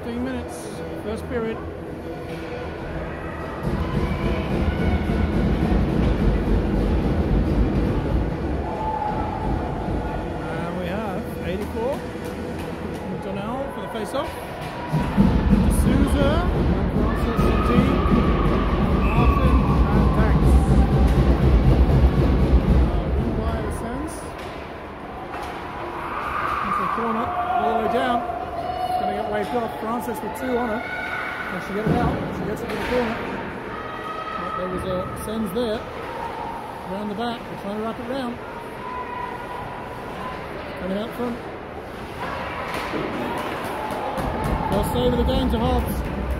15 minutes, first period. And we have 84. Donnell for the face-off. D'Souza, Francis Indeed, Martin and Danks. Win by the Sens. Into the corner, all the way down. Going to get waved off. Francis with 2 on her. Can she get it out? She gets it to the corner. But there was a Sens there. Around the back. They're trying to wrap it round. Coming out front. First save of the game to Hobbs.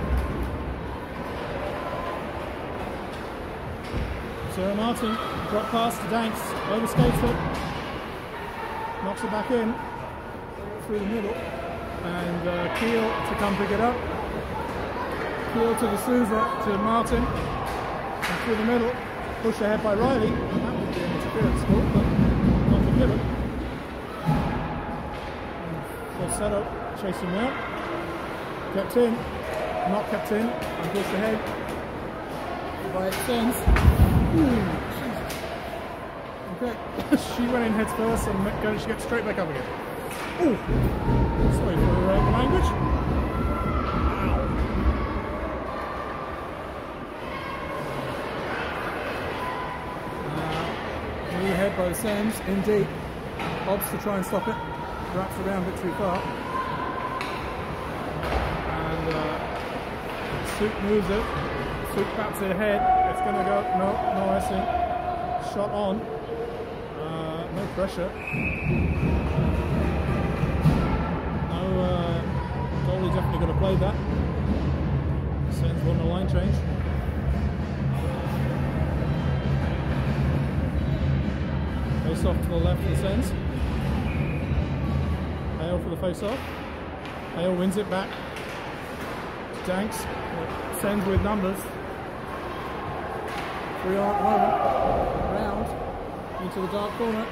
Sarah Martin, drop pass to Danks, overskates it, knocks it back in, through the middle, and Keel to come pick it up. Keel to D'Souza, to Martin, and through the middle, pushed ahead by Riley. That would be an interference call, but not to give it. Falsetto chasing well. Kept in, not kept in, and pushed ahead by Sens. Okay, she went in heads first and she gets straight back up again. Ooh, sorry for the language. New head by the Sens, in deep. Hobbs to try and stop it, wraps around a bit too far. Souk moves it. Souk bats it ahead. It's going to go. No icing. Shot on. No pressure. No. Goalie definitely going to play that. Sends one a line change. Face off to the left of the Sens. Hale for the face off. Hale wins it back. Danks, Sens with numbers. 3 on at the moment. Round into the dark corner.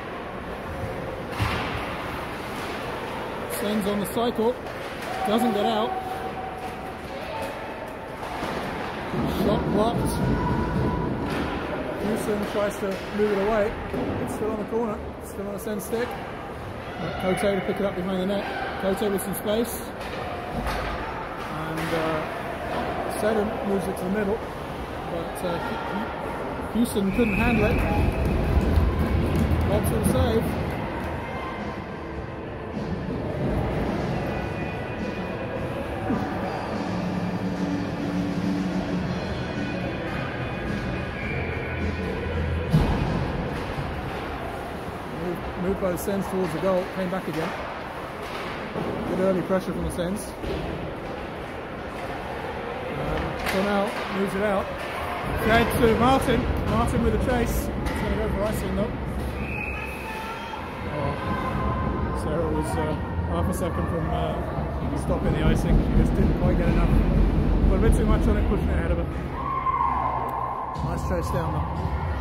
Sens on the cycle. Doesn't get out. Shot blocked. Houston tries to move it away. It's still on the corner. Still on a Sens stick. Cote to pick it up behind the net. Cote with some space. Seddon moves it to the middle, but Houston couldn't handle it. Hobbs with a save. Moved by the Sens towards the goal, came back again. Good early pressure from the Sens. Donnell moves it out. Fed to Martin. Martin with a chase. It's going to go for icing though. Oh, Sarah was half a second from stopping the icing. She just didn't quite get enough. Put a bit too much on it, pushing it ahead of her. Nice chase down though.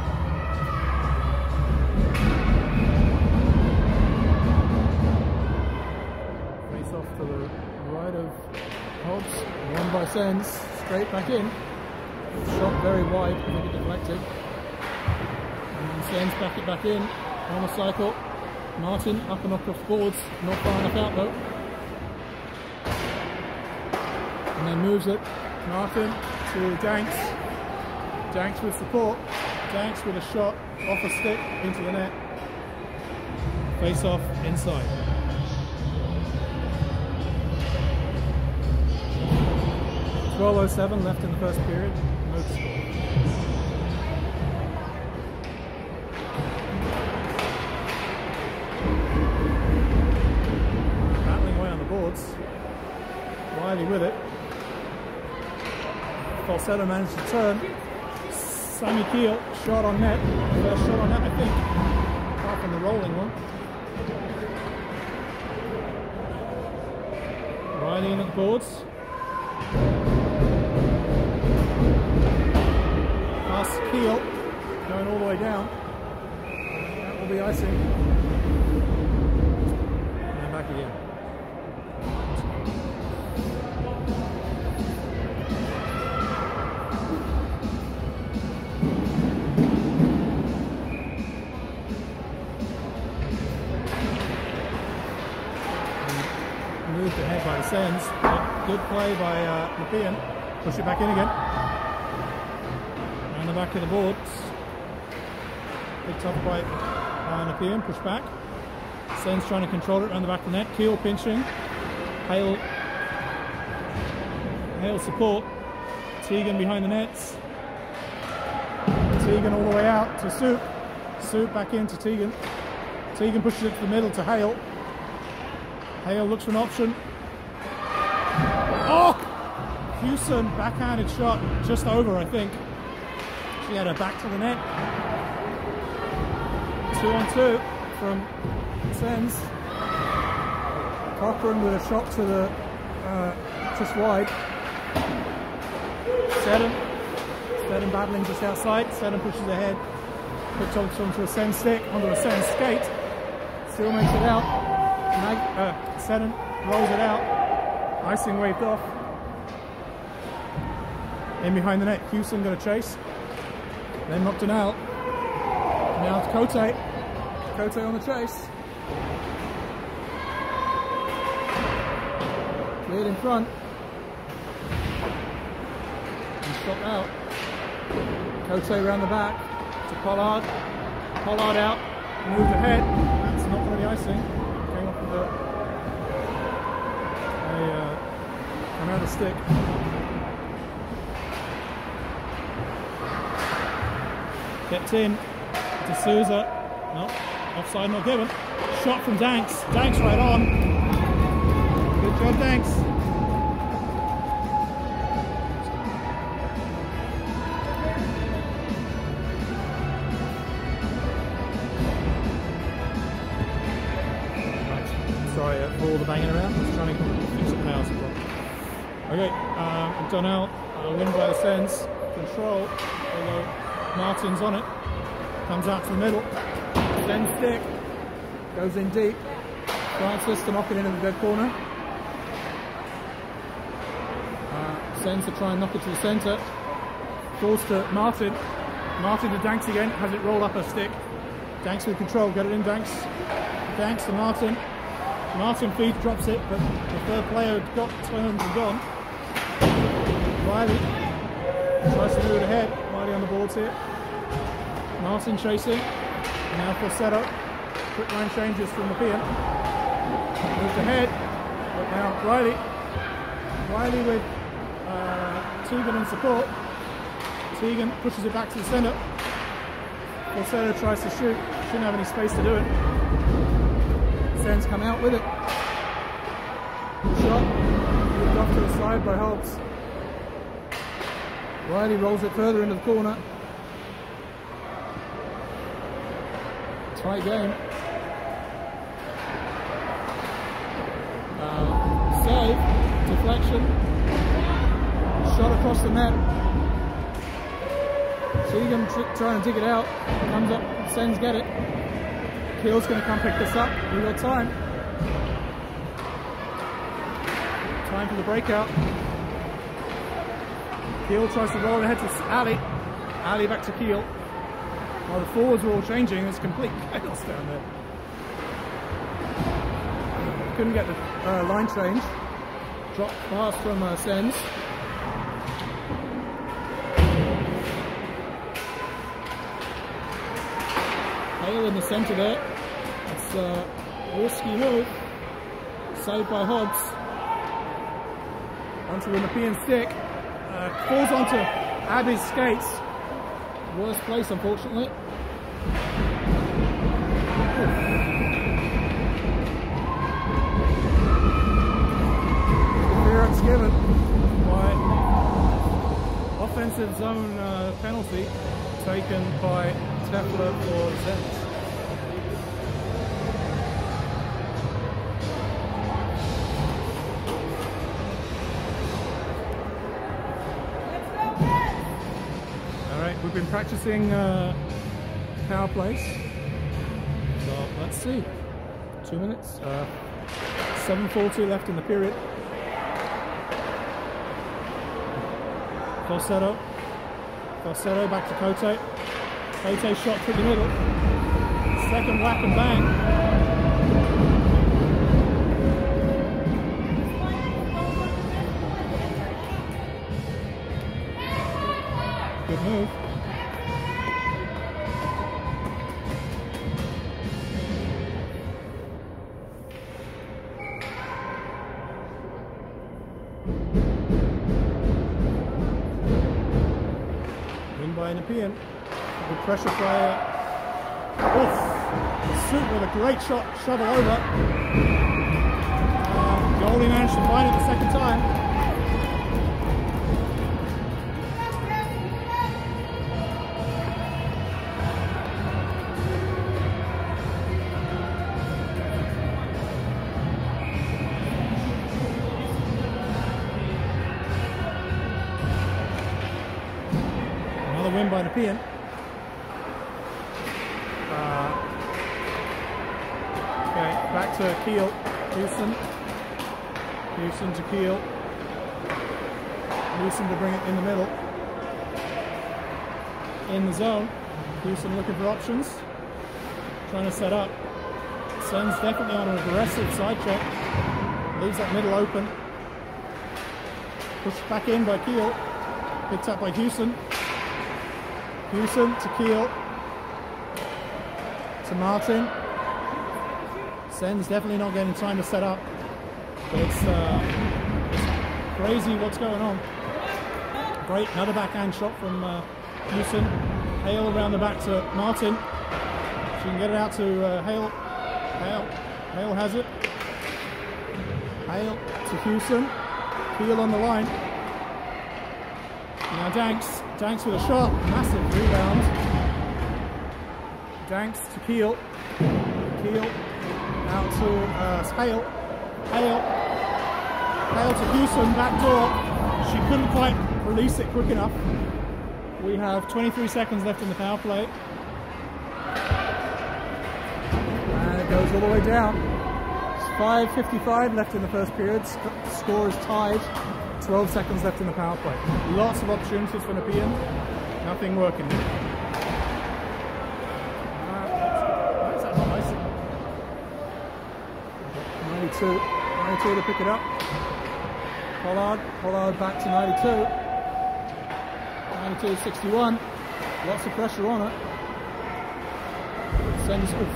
Face off to the right of Hobbs. Won by Sens. Straight back in. Shot very wide, I think it deflected. And Sens back it back in. On the cycle. Martin up and off boards. Not far enough out though. And then moves it. Martin to Danks. Danks with support. Danks with a shot off a stick into the net. Face off inside. .12:07 left in the first period. No to score. Battling away on the boards. Riley with it. Falsetto managed to turn. Sammy Keel, shot on net. First shot on net, I think. Apart from the rolling one. Riley in at the boards. Pass Keel, going all the way down. That will be icing. And back again. Sens. Good play by Nepean. Push it back in again. Around the back of the boards. Picked up by Nepean. Push back. Sens trying to control it around the back of the net. Keel pinching. Hale support. Teagan behind the nets. Teagan all the way out to Soup. Soup back into Teagan. Teagan pushes it to the middle to Hale. Hale looks for an option. Oh! Hewson, backhanded shot, just over, I think. She had her back to the net. 2-on-2 from Sens. Cochran with a shot to the just wide. Seddon battling just outside. Seddon pushes ahead. Puts onto a Sens stick, onto a Sens skate. Still makes it out. Seddon rolls it out. Icing waved off. In behind the net, Hewson got a chase. Then knocked it out. Now it's Cote. Cote on the chase. Cleared in front. And shot out. Cote around the back to Pollard. Pollard out. Moved ahead. It's not going to be icing. Came off with another stick. Kept in to Souza. No, offside not given. Shot from Danks. Danks right on. Good job, Danks. Right. Sorry for all the banging around. I was trying to fix the power supply. Okay, Donnell, win by the Sens. Control, although Martin's on it. Comes out to the middle. Sens stick. Goes in deep. Francis to knock it into the dead corner. Sens to try and knock it to the centre. Falls to Martin. Martin to Danks again. Has it rolled up her stick. Danks with control. Get it in, Danks. Danks to Martin. Martin feeds, drops it, but the third player got turned and gone. Riley tries to move it ahead. Riley on the boards here. Martin chasing. Now for setup. Quick line changes from Nepean. Moved ahead. But now Riley. Riley with Teagan in support. Teagan pushes it back to the centre. Falsetto tries to shoot. Shouldn't have any space to do it. Sens come out with it. Shot. Moved off to the side by Hobbs. Riley rolls it further into the corner. Tight game. Save. Deflection. Shot across the net. Teagan trying to dig it out. Comes up. Sens get it. Keel's going to come pick this up. We've got time. Time for the breakout. Keel tries to roll ahead to Ali. Ali back to Keel. While the forwards are all changing, there's complete chaos down there. Couldn't get the line change. Drop pass from Sens. Hale in the centre there. It's a risky move. Saved by Hobbs. Onto the Nepean stick. Falls onto Abby's skates. Worst place, unfortunately. Clearance given by offensive zone penalty taken by Tefler for Sens. We've been practicing power plays, so let's see. 2 minutes, 7:40 left in the period. Falsetto back to Cote. Cote shot through the middle. Second whack and bang. move. Win by Nepean. Good pressure play. Suit with a great shot, shovel over. Goldie managed to find it the second time. Another win by Nepean. Okay, back to Kiel. Houston to Kiel. Houston to bring it in the middle. In the zone. Houston looking for options. Trying to set up. Sens definitely on an aggressive side check. Leaves that middle open. Pushed back in by Kiel. Picked up by Houston. Houston to Kiel. To Martin. Sens definitely not getting time to set up. But it's crazy what's going on. Great, another backhand shot from Houston. Hale around the back to Martin. She can get it out to Hale. Hale has it. Hale to Houston. Kiel on the line. Now Danks with a shot. Massive rebound. Danks to Kiel. Kiel out to Hale. Hale to Houston, back door. She couldn't quite release it quick enough. We have 23 seconds left in the power play. And it goes all the way down. It's 5:55 left in the first period. Score is tied. 12 seconds left in the power play. Lots of opportunities for Nepean. Nothing working. That's not nice. 92 to pick it up. Pollard back to 92. 92-61. Lots of pressure on it. Sends off.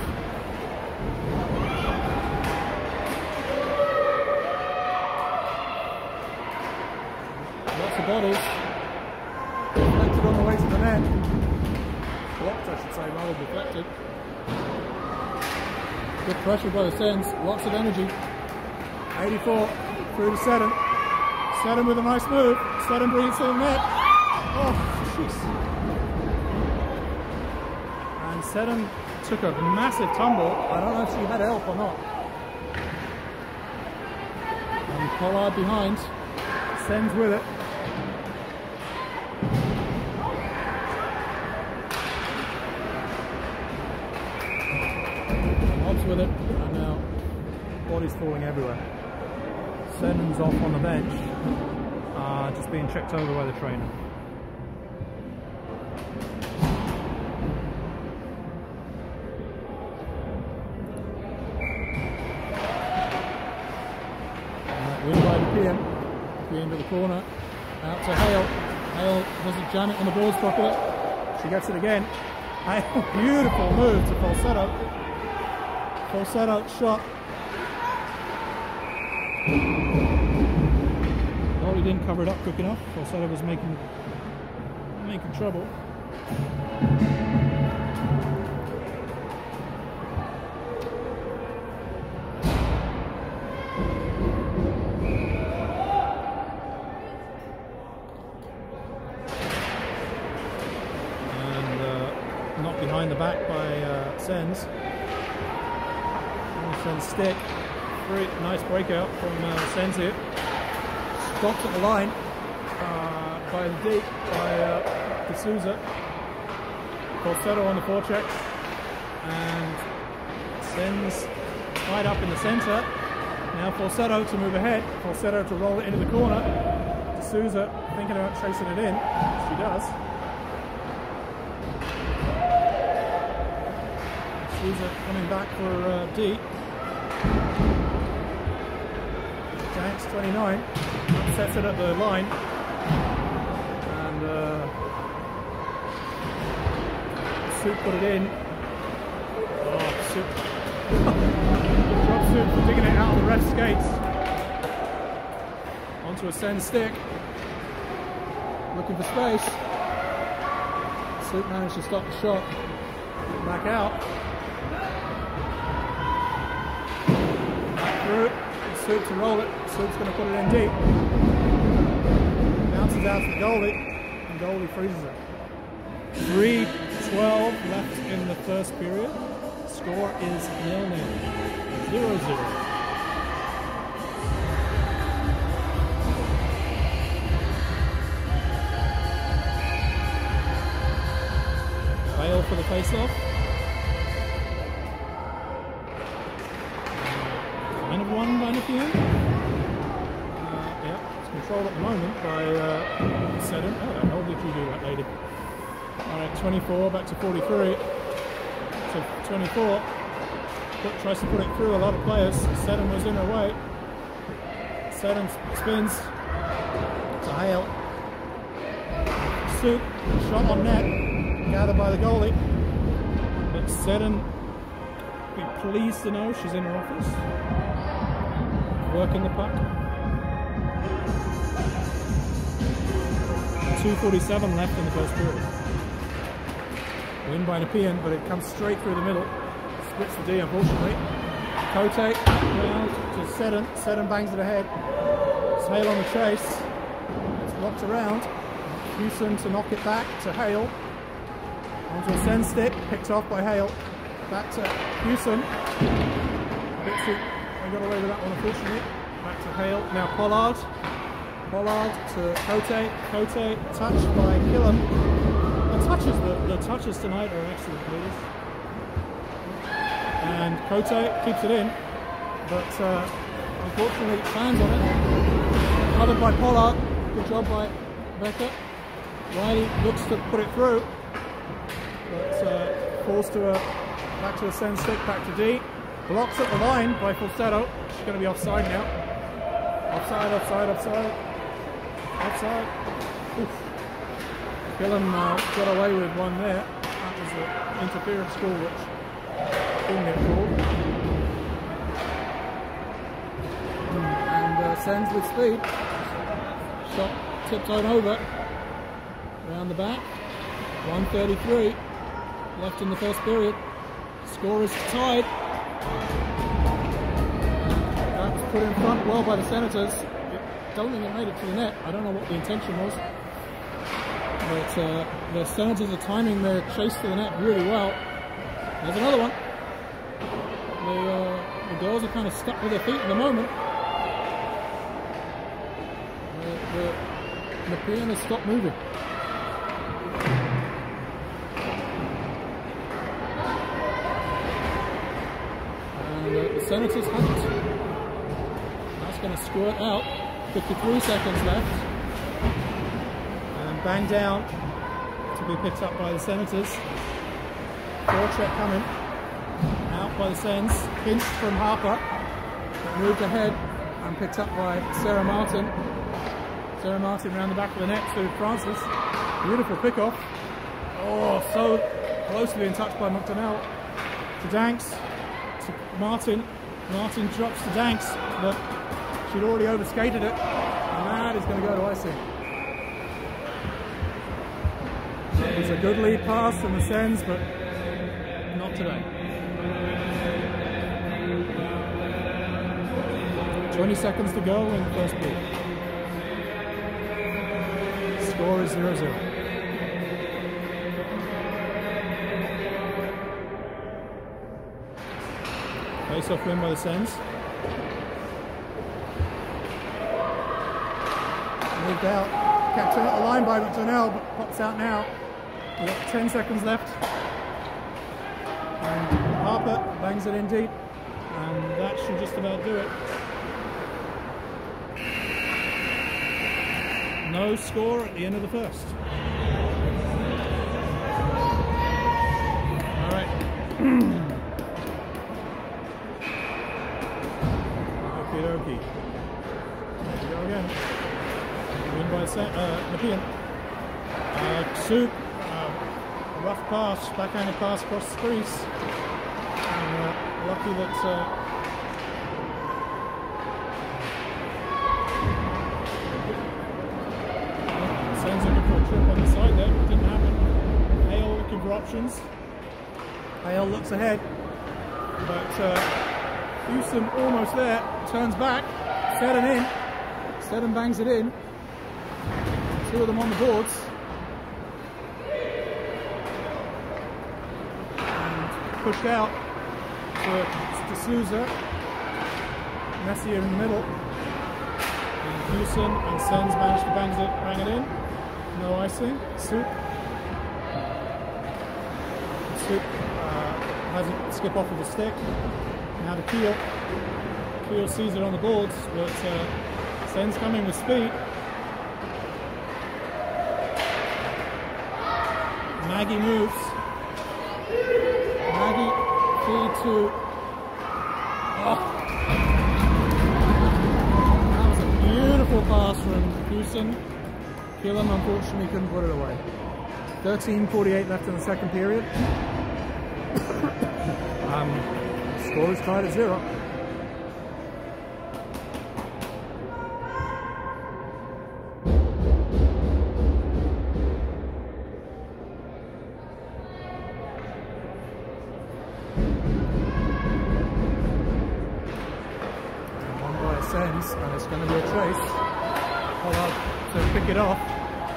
Lots of bodies. Deflected on the way to the net. Blocked, I should say, rather deflected. Good pressure by the Sens. Lots of energy. 84 through to Seddon. Seddon with a nice move. Seddon brings it to the net. Oh, jeez. And Seddon took a massive tumble. I don't know if she had help or not. And Pollard behind. Sens with it. Hobbs with it. And now bodies falling everywhere. Seddon's off on the bench. Just being checked over by the trainer. Win by Nepean. Nepean to the corner. Out to Hale. Hale doesn't jam it on the boards properly. She gets it again. Hale, beautiful move to Falsetto. Falsetto shot. Oh, he didn't cover it up quick enough. Falsetto was making trouble. Knocked behind the back by Sens. Sens stick. Very nice breakout from Sens here. Stopped at the line by the deep by D'Souza. Falsetto on the forecheck. And Sens tied up in the centre. Now Falsetto to move ahead. Falsetto to roll it into the corner. D'Souza thinking about chasing it in. She does. Coming back for D. Danks 29 sets it at the line, and Soup put it in. Oh, Soup. Drop Soup digging it out of the ref's skates. Onto a send stick. Looking for space. Soup managed to stop the shot. Back out. Back through. Soup to roll it. Soup's going to put it in deep. Bounces out to the goalie. And goalie freezes it. 3:12 left in the first period. Score is 0-0. 0-0. Fail for the face-off. Kind of won by Nepean. Yeah, it's controlled at the moment by Seddon. Oh, how did you do that, lady? Alright, 24 back to 43. To 24. Tries to put it through a lot of players. Seddon was in her way. Seddon spins to Hale. Soup, shot on net. Gathered by the goalie. But Seddon be pleased to know she's in her office. Working the puck. 2:47 left in the first period. Win by Nepean, but it comes straight through the middle. Splits the D, unfortunately. Cote round to Seddon. Seddon bangs it ahead. It's Hale on the chase. It's locked around. Hewson to knock it back to Hale. Onto a send stick, picked off by Hale. Back to Hewson. I got away with that one, unfortunately. Back to Hale. Now Pollard. Pollard to Cote. Cote touched by Killam. The touches tonight are excellent, please. And Cote keeps it in, but unfortunately lands on it. Covered by Pollard. Good job by Becker. Riley looks to put it through, but falls to back to a send stick, back to D. Blocks at the line by Falsetto. She's going to be offside now. Offside, offside, offside. Offside. Oof. Killam got away with one there. That was an interference call which didn't get called. And sends with speed. Shot tipped on over. Around the back. 1:33 left in the first period. Score is tied. That was put in front well by the Senators. I don't think it made it to the net. I don't know what the intention was. But the Senators are timing their chase to the net really well. There's another one. The girls are kind of stuck with their feet at the moment. The Nepean has stopped moving. And the Senators haven't. That's going to squirt out. 53 seconds left. Bang down to be picked up by the Senators. Forecheck coming. Out by the Sens. Pinched from Harper. Moved ahead and picked up by Sarah Martin. Sarah Martin around the back of the net to Francis. Beautiful pick-off. Oh, so close to being touched by McDonnell. To Danks. To Martin. Martin drops to Danks, but she'd already overskated it. And that is going to go to icing. It was a good lead pass from the Sens, but not today. 20 seconds to go in the first period. Score is 0-0. Face-off win by the Sens. Moved out. Kept at the line by McDonnell, but pops out now. We've got 10 seconds left. And Harper bangs it in deep. And that should just about do it. No score at the end of the first. Alright. Okie dokie. There we go again. Win by Nepean. Soup. Rough pass, backhanded pass across the crease. And lucky that Sens looking for a trip on the side there, but didn't happen. Hale looking for options. Hale looks ahead, but Houston almost there, turns back, Seddon in, Seddon bangs it in, two of them on the boards. And pushed out to Souza, Messier in the middle, and Houston and Sens managed to bang it in, no icing. Soup has it skip off with a stick. Now to Keel. Keel sees it on the boards, but Sens coming with speed. Maggie moves. Maggie feed to. Oh. That was a beautiful pass from Houston. Keelan unfortunately couldn't put it away. 13:48 left in the second period. Score is tied at 0. One by Sens, and it's going to be a chase. Pollard to pick it off.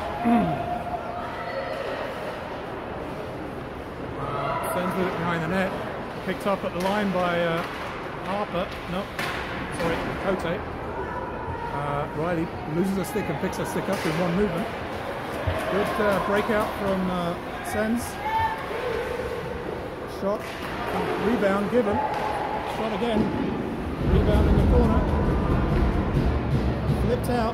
Sens with it behind the net. Picked up at the line by Harper. No, sorry, Cote. Riley loses a stick and picks a stick up in one movement. Good breakout from Sens. Shot, rebound given. Shot again. Rebound in the corner. Flipped out.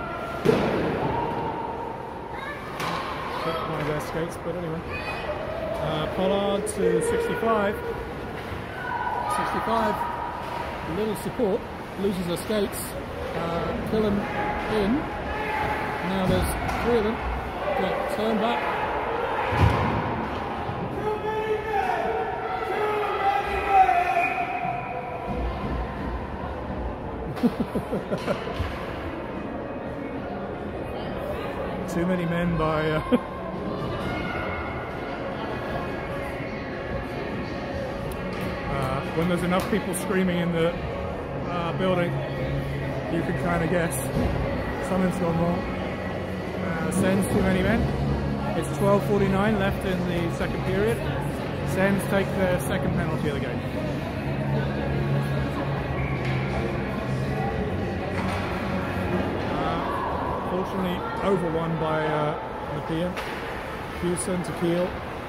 Hit one of their skates, but anyway. Pollard to 65. 65, little support, loses her skates, Killen in, now there's 3 of them, got turn back, too many men by when there's enough people screaming in the building, you can kind of guess something's gone wrong. Sens too many men. It's 12:49 left in the second period. Sens take their second penalty of the game. Fortunately, overwon by Nepean. Houston to Keel.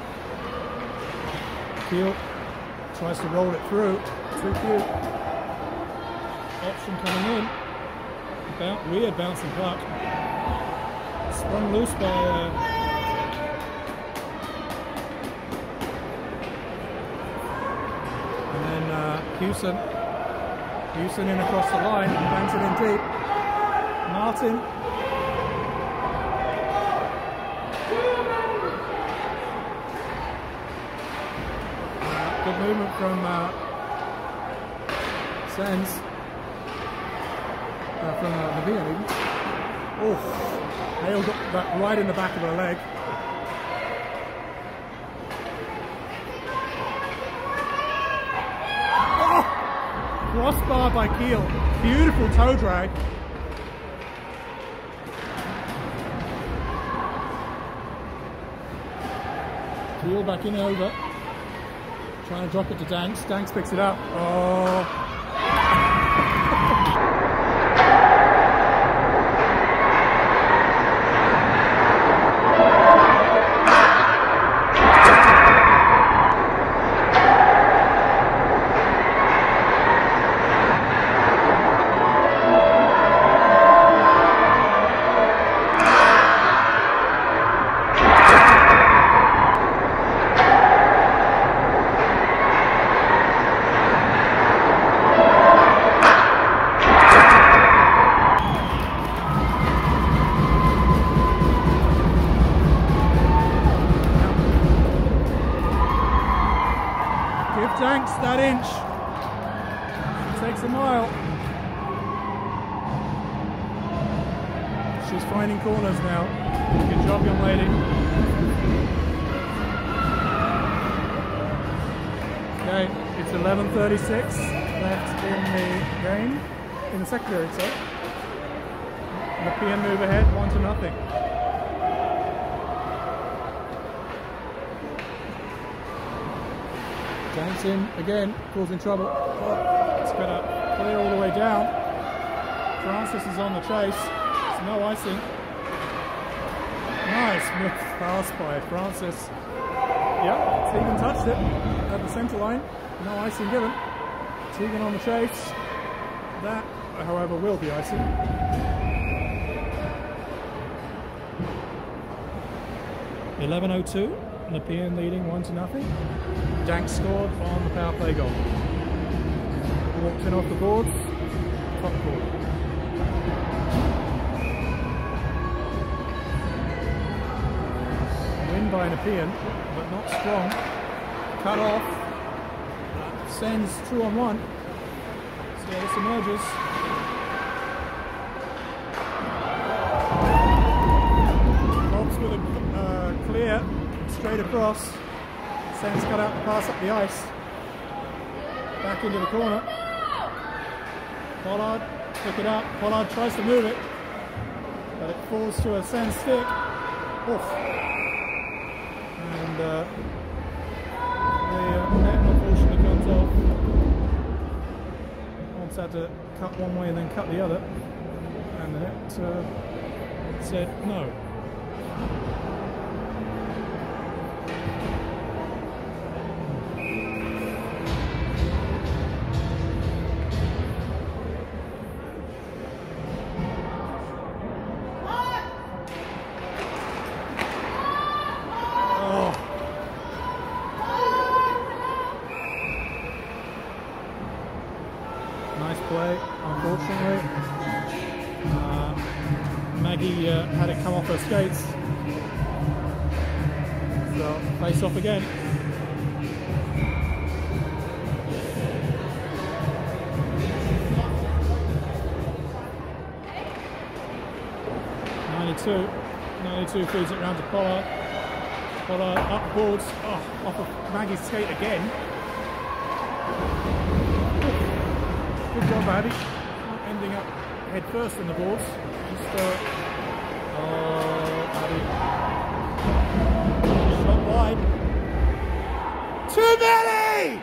Keel tries to roll it through. Too cute. Option coming in. Weird bouncing puck. Sprung loose by and then Houston in across the line, bangs it in deep. Martin. Good movement from Sens. From Nepean even. Oh, Hale got that right in the back of her leg. Oh! Crossbar by Keel. Beautiful toe drag. Keel back in over. Trying to drop it to Danks. Danks picks it up. Oh. Give Danks that inch. She takes a mile. She's finding corners now. Good job, young lady. Okay, it's 11:36 left in the game, in the second period, sorry. The PM move ahead, 1-0. Danks in again, causing trouble. Oh, it's got to clear all the way down. Francis is on the chase. There's no icing. Nice move pass by Francis. Yep, Tegan touched it at the centre line. No icing given. Tegan on the chase. That, however, will be icing. (11:02). Nepean leading 1-0. Danks scored on the power play goal. Walked in off the boards. Top corner. Win by Nepean, but not strong. Cut off. Sends 2-on-1. So this emerges. Bobs with a clear straight across. Sends cut out the pass up the ice. Back into the corner. Pollard, pick it up. Pollard tries to move it, but it falls to a Sens stick. Oof. And the net unfortunately comes off. Hobbs had to cut one way and then cut the other, and the net said no. Nice play, unfortunately. Maggie had it come off her skates. So, face off again. (92) feeds it round to Pollard. Pollard up boards, off of Maggie's skate again. Good job, Abby. Ending up head first in the boards. Just, Abby. Shot wide. Too many!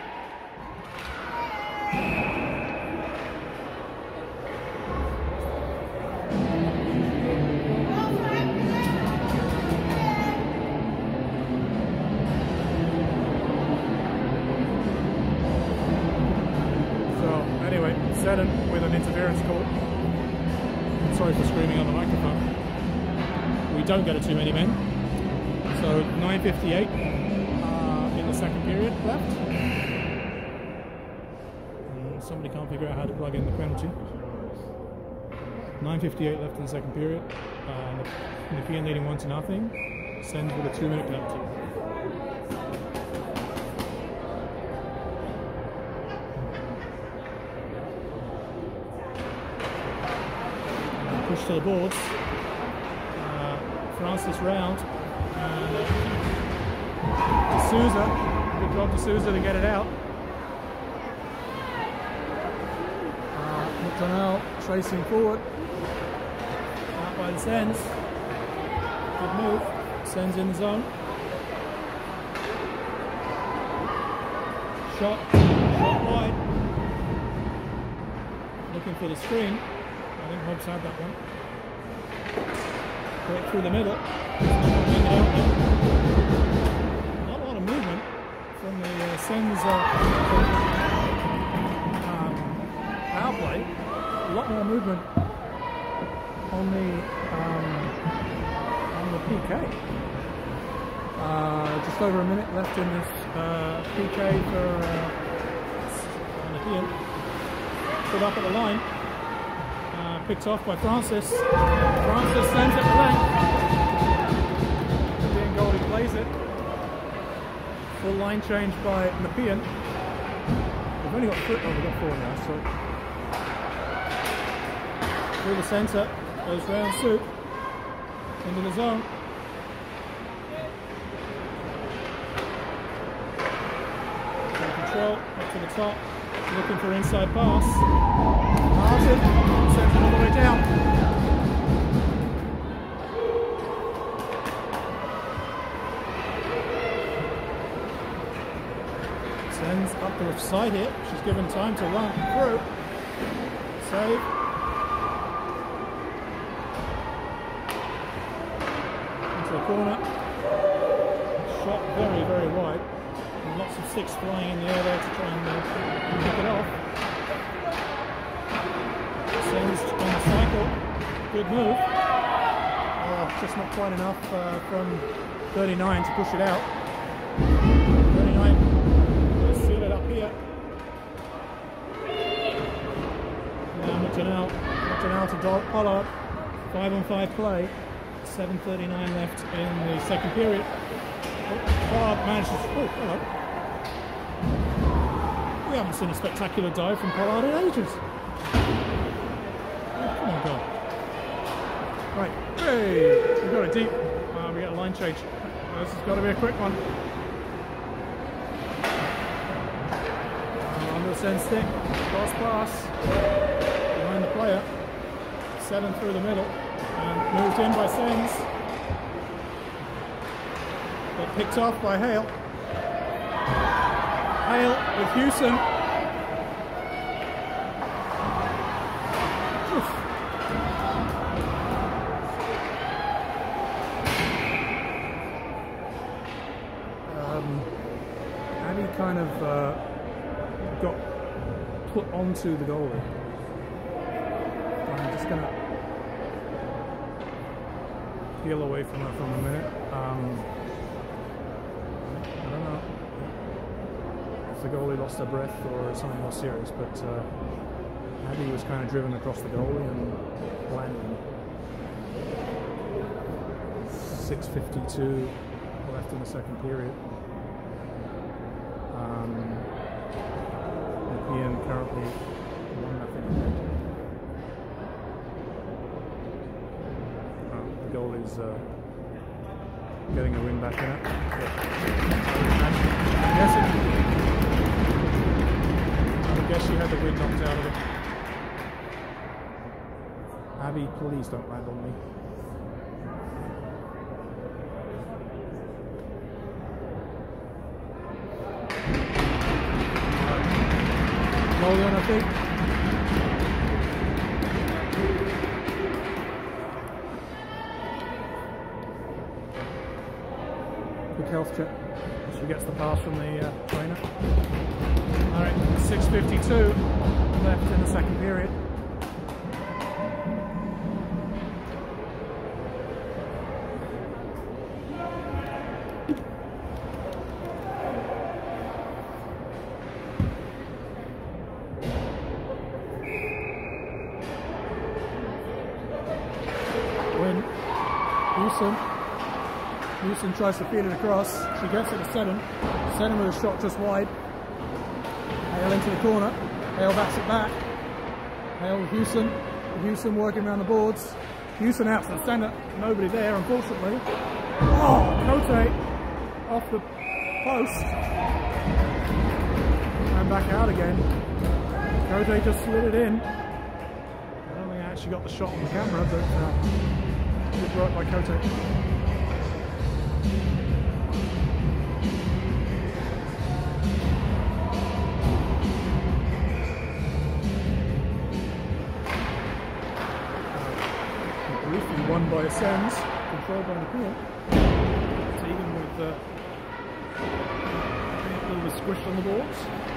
Seddon with an interference call. Sorry for screaming on the microphone. We don't go to too many men. So 9:58 in the second period left. Somebody can't figure out how to plug in the penalty. 9:58 left in the second period. Nepean leading 1-0. Sends with a 2-minute penalty. Push to the boards. Francis round. D'Souza. Good job, D'Souza, to get it out. McDonnell tracing forward. Out by the Sens. Good move. Sens in the zone. Shot wide. Looking for the screen. I think Hobbs had that one. Right through the middle. Not a lot of movement from the Sens power play. A lot more movement on the PK. Just over a minute left in this PK for Nepean. Put up at the line. Picked off by Francis. Francis sends it blank. Nepean goalie plays it. Full line change by Nepean. We've only got 4, oh, we've got 4 now, so. Through the centre, goes round Soup, into the zone. Control, up to the top, looking for inside pass. Martin sends it all the way down. Sends up the side here. She's given time to run through. Save. Into the corner. Shot very, very wide. And lots of sticks flying in the air there to try and pick it off. Sends on the cycle. Good move. Oh, just not quite enough from 39 to push it out. 39. Seal it up here. Now Muttanel to Pollard. 5-on-5 play. 7:39 left in the second period. Pollard manages. Oh, hello. We haven't seen a spectacular dive from Pollard in ages. Oh, come on, God. Right. Hey, we got it deep. We get a line change. This has got to be a quick one. Under the send stick. Cross pass. Behind the player. 7 through the middle. And moved in by Sens. But picked off by Hale. Hale with Hewson. Oof. Abby kind of got put onto the goalie. I'm just going to peel away from her for a minute. I don't know if the goalie lost her breath or something more serious, but Abby was kind of driven across the goalie and landing. 6:52 left in the second period. Nepean currently 1-0. The goalie's getting a win back in it. I guess she had the wind knocked out of it. Abby, please don't land on me. Goalie on, I think. Quick health check. She gets the pass from the trainer. Alright, 6:52 left in the second period. Hewson tries to feed it across. She gets it to Seddon. Seddon with a shot just wide. Hale into the corner. Hale backs it back. Hale with Hewson. Hewson working around the boards. Hewson out to the centre. Nobody there, unfortunately. Oh, Cote off the post. And back out again. Cote just slid it in. I don't think I actually got the shot on the camera, but good work by Cote. Won by Sens, controlled by Nepean. Tegan with a little bit squished on the boards.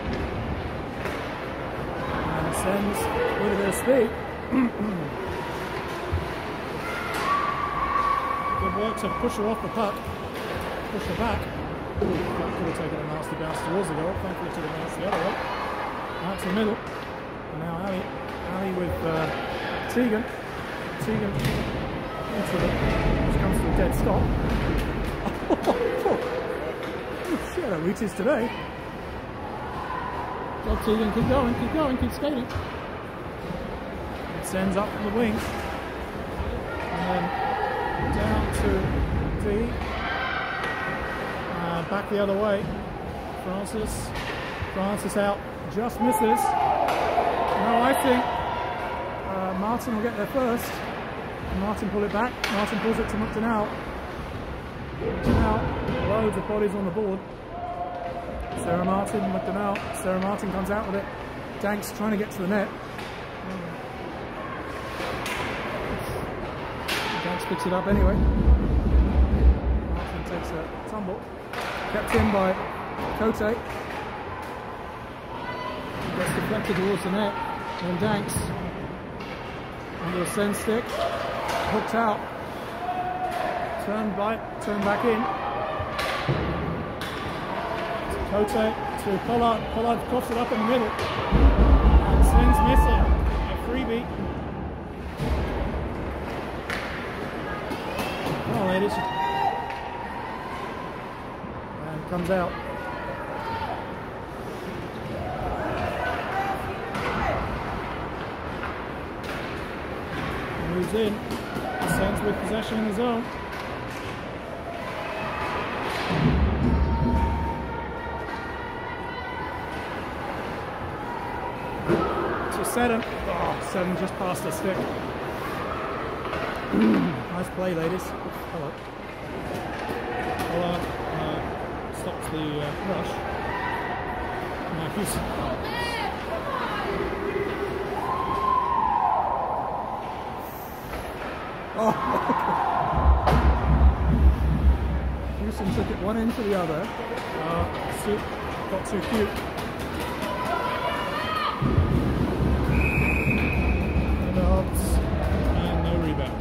And Sens with a bit of speed. Good work to push her off the puck, push her back. That could have taken a nasty bounce towards the goal. Thankfully, took a bounce the other way. Out to the middle. And now Ali with Tegan. Tegan. Which comes to a dead stop. Oh, she had her reaches today. Go Tegan, keep going, keep skating. It sends up the wing. And then down to D. Back the other way. Francis out, just misses. No icing. Martin will get there first. Martin pull it back. Martin pulls it to McDonald. Loads of bodies on the board. Sarah Martin, McDonald. Sarah Martin comes out with it. Danks trying to get to the net. Danks picks it up anyway. Martin takes a tumble. Kept in by Cote. Gets deflected towards the net. And Danks under a send stick. Hooked out. Turn back in. Cote to Pollard. Pollard coughs it up in the middle. And sends missing. A freebie. Oh, ladies. And comes out. Moves in. Sends with possession in his own. Seven. Oh, Seven just past the stick. Nice play, ladies. Hello. Pollard stops the rush. Matthews. Oh, Houston took it one end to the other. Got too cute. And no rebound.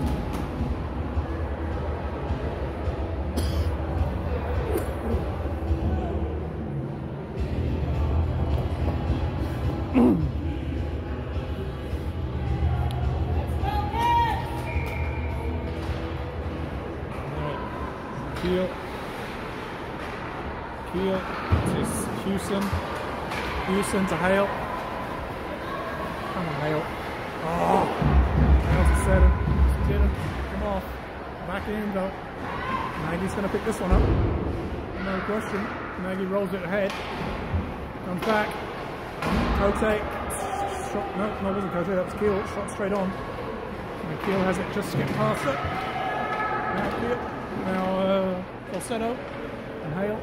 Keel to Houston to Hale. Come on, Hale. Oh, Hale's a setter. Just get him. Come off. Back in though. Maggie's going to pick this one up. No question. Maggie rolls it ahead. Comes back. Cote. Shot. No, it wasn't Cote. That was Keel. Shot straight on. And Keel has it just get past it. Now Keel. Now Falsetto and Hale.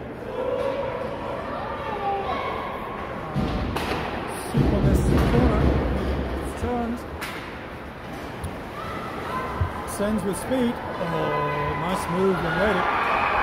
Soup on this corner. It's turned. Sends with speed. Oh, nice move and read it.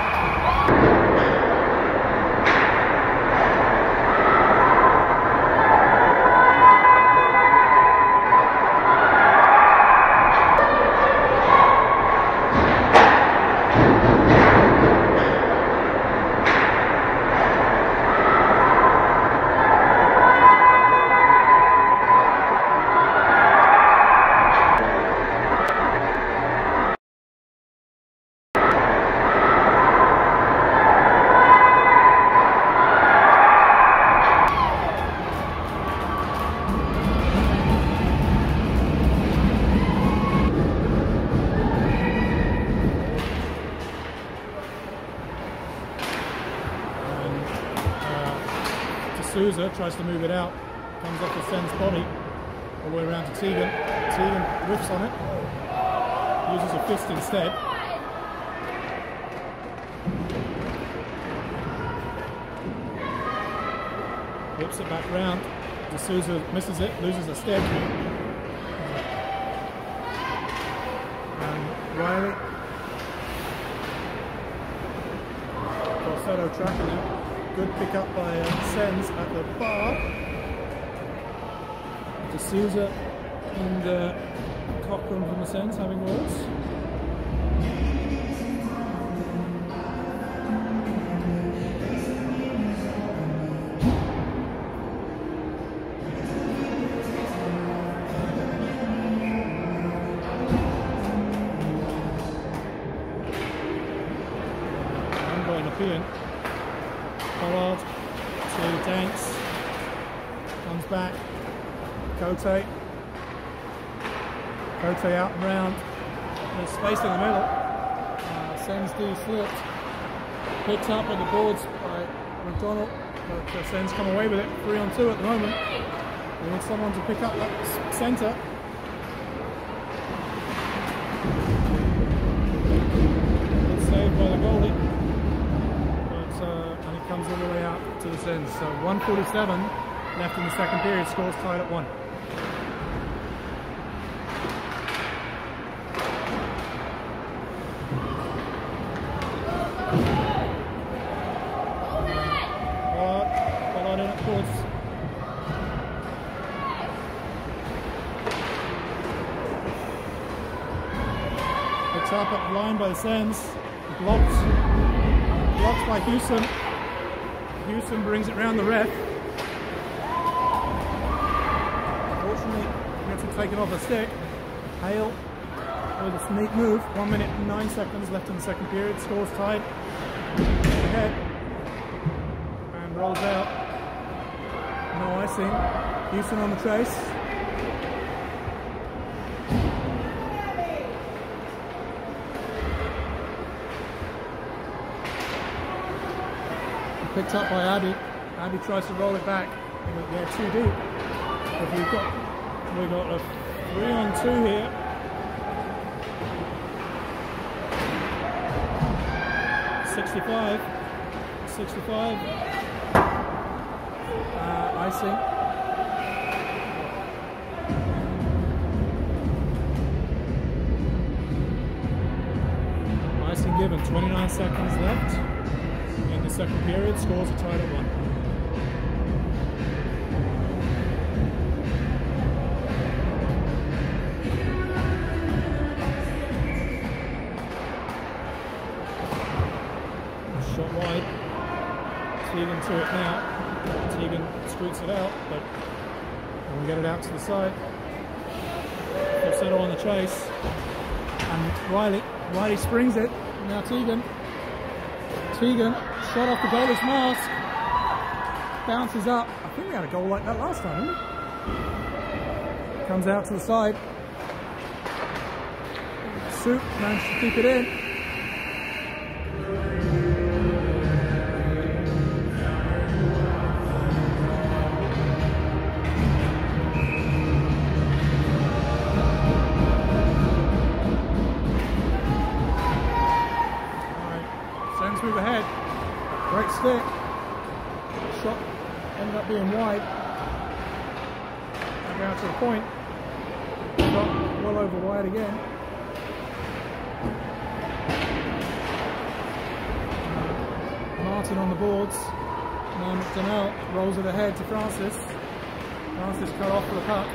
Souza tries to move it out, comes off the Sen's body, all the way around to Tegan. Tegan whiffs on it, uses a fist instead. Whips it back round. D'Souza misses it, loses a step. And Riley. Falsetto tracking it. Good pick up by Sens at the bar. D'Souza and Cochran from the Sens having words. And by Nepean. Pollard to Danks. Comes back. Cote. Cote out and round. There's space in the middle. Sens D slipped. Picked up on the boards by McDonald, but Sens come away with it. 3-on-2 at the moment. They need someone to pick up that centre. Good save by the goalie. And it comes all the way out to the Sens. So 1:47 left in the second period. Scores tied at 1. Followed in at course. Picked up at the line by the Sens. Blocked by Houston. Houston brings it round the ref. Unfortunately, gets it taken off a stick. Hale with a neat move. 1 minute and 9 seconds left in the second period. Scores tied. Ahead. And rolls out. No icing. Houston on the chase. Picked up by Abbey. Abbey tries to roll it back. They're too deep. But we've got a 3-on-2 here. .65. Icing. Icing given. 29 seconds left. In the second period, scores are tied at 1. Shot wide. Teagan to it now. Teagan scoots it out, but we'll get it out to the side. Falsetto on the chase. And Riley springs it. Now Teagan. Shot off the goalie's mask. Bounces up. I think we had a goal like that last time, didn't we? Comes out to the side. Soup managed to keep it in. Sens move ahead. Great stick. Shot ended up being wide. Back out to the point. Shot well over wide again. Martin on the boards. Now McDonnell rolls it ahead to Francis. Francis cut off for the puck.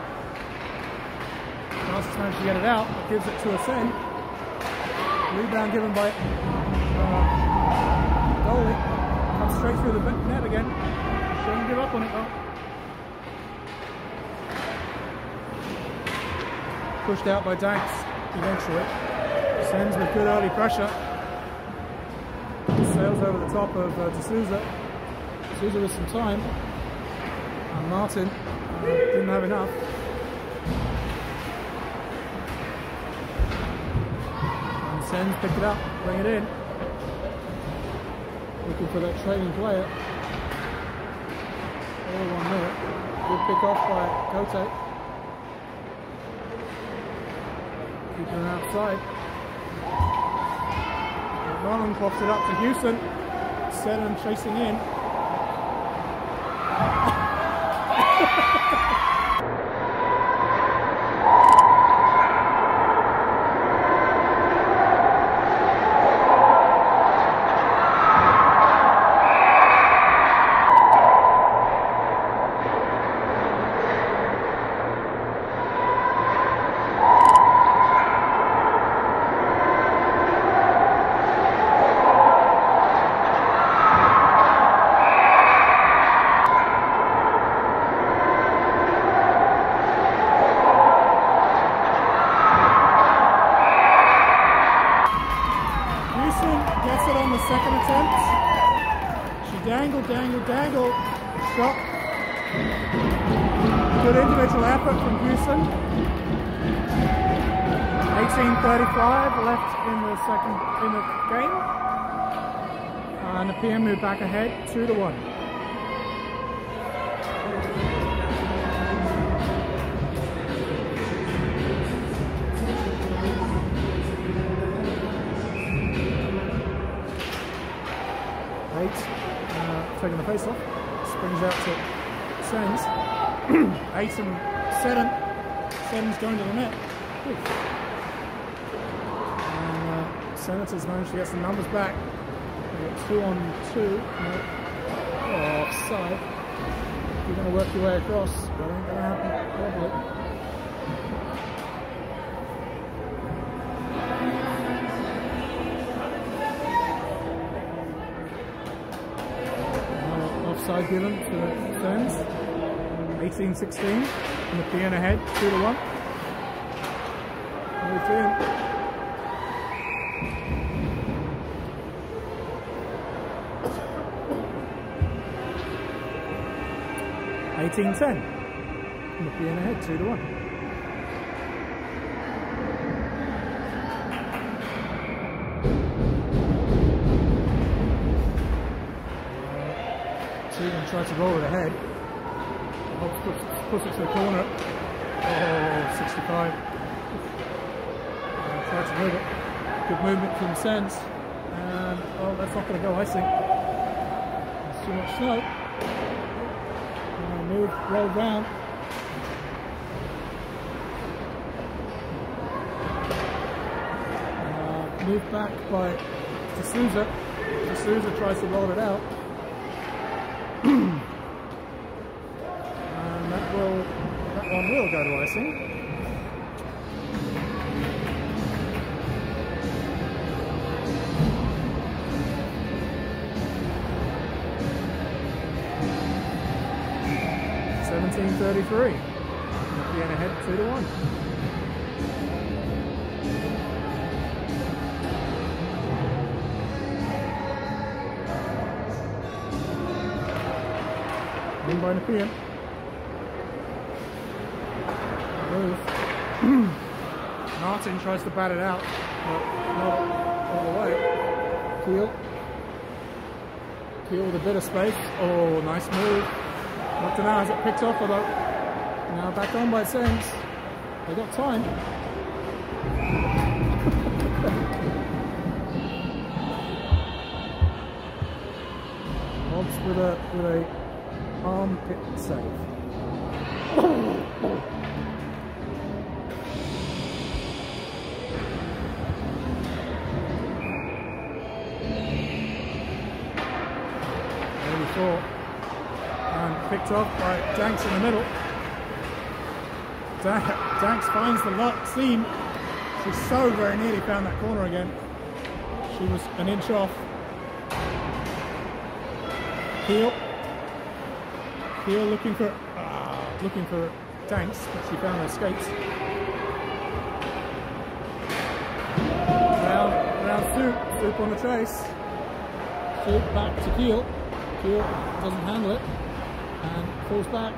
Francis managed to get it out, but gives it to a Sen. Rebound given by goalie. Comes straight through the net again. Shouldn't give up on it though. Pushed out by Danks eventually. Sends with good early pressure. Sails over the top of D'Souza. D'Souza with some time. And Martin didn't have enough. Sens pick it up, bring it in. Looking for that trailing player. All 1 minute. Good pick off by Cote. Keeping it outside. Marlon pops it up to Houston. Seddon chasing in. Good individual effort from Houston. 18:35 left in the game. And the PM move back ahead 2-1. Taking the face off, springs out to Sens. 8 and 7. Seven's going to the net. And Senators managed to get some numbers back. They've got 2 on 2. Oh, offside. You're going to work your way across. That ain't going to happen, probably. Offside given to the Sens. 18-16. And the PN ahead, 2-1. Moved in. 18-10. And the PN ahead, 2-1. Tegan tries to roll it ahead. Hobbs puts it to the corner. Oh, 65. Tries to move it. Good movement from Sens. And, oh, that's not going to go icing. There's too much snow. Move, roll round. Move back by D'Souza. D'Souza tries to roll it out. And that one will go to icing. $17.33. Again ahead 2-1. In by Nepean. Move. Martin tries to bat it out, but not all the way. Keel with a bit of space. Oh, nice move. Not to now, has it picked off, although now back on by Sens. They got time. Hobbs with a armpit save. Picked off by Danks in the middle. Danks finds the seam. She so very nearly found that corner again. She was an inch off. Keel looking for Danks, but she found her skates. Round Soup on the chase. Soup back to Keel. Keel doesn't handle it. And falls back.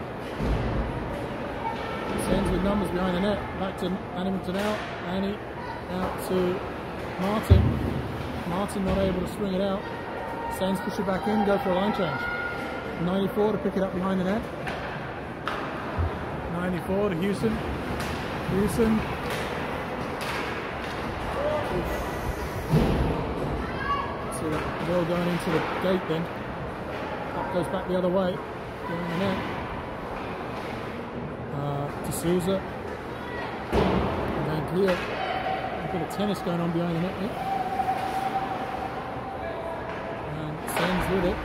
Sends with numbers behind the net. Back to Annie McDonnell. Annie out to Martin. Martin not able to swing it out. Sends push it back in, go for a line change. 94 to pick it up behind the net. 94 to Houston. Houston. See that ball going into the gate then. Puck goes back the other way. Going in the net. D'Souza. And then Keel. A bit of tennis going on behind the net there. And Sens with it.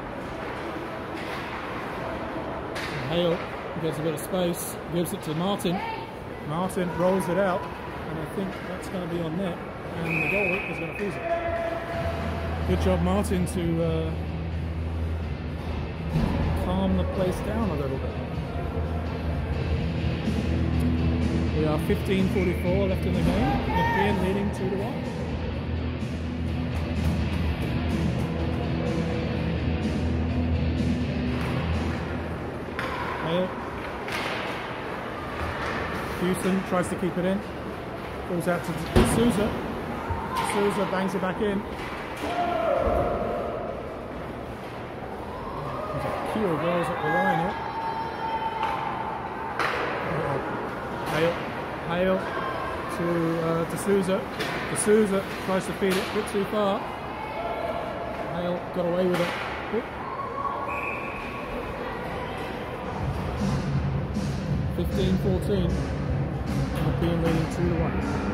And Hale gets a bit of space, gives it to Martin. Martin rolls it out, and I think that's going to be on net. And the goal is going to freeze it. Good job, Martin, to calm the place down a little bit. We are 15:44 left in the game. Nepean leading 2-1. Hale. Houston tries to keep it in. Falls out to D'Souza. D'Souza bangs it back in. Keel goes at the line here. Hale to D'Souza. D'Souza tries to feed it a bit too far. Hale got away with it. 15-14. Being leading 2-1.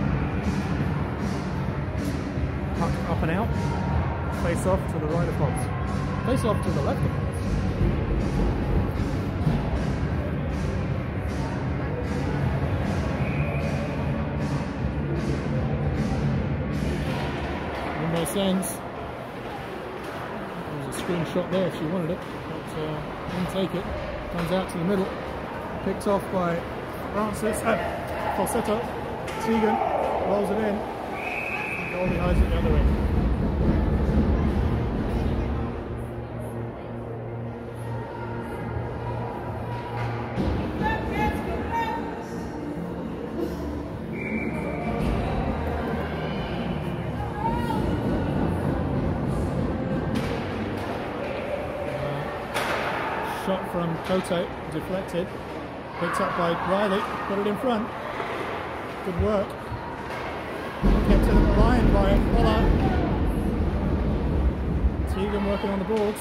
Puck up and out. Face off to the right of Hobbs. Face off to the left of Hobbs. Window sends. There's a screenshot there if she wanted it, but didn't take it. Comes out to the middle. Picked off by Francis. Falsetto, Tegan rolls it in, and goalie hides it the other end. Shot from Kote, deflected, picked up by Riley, put it in front. Good work. Kept to the line by Pollard. Tegan working on the boards.